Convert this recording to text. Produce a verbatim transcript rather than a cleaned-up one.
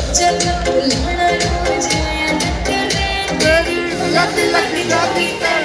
जब बुलाना रोज आया न करे, लग लग जाती